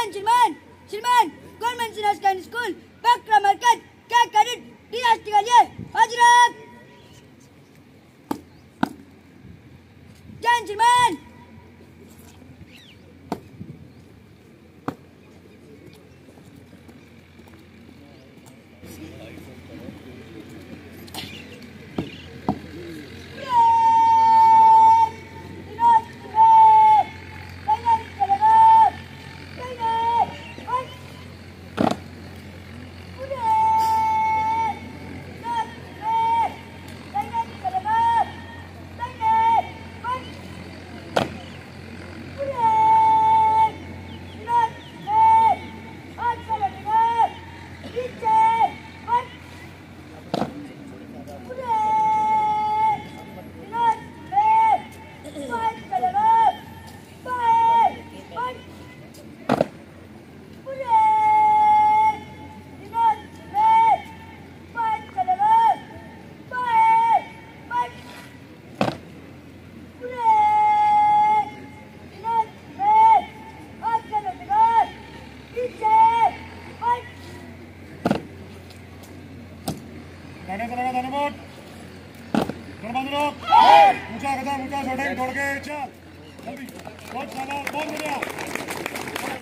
श्रीमान श्रीमान government senior secondary school Bakra market क्या कैडेट डीएसटी के लिए हजरत जय श्रीमान। ऊंचा कदम ऊंचा छोटे दौड़ के चल जल्दी बहुत चला बहुत बढ़िया।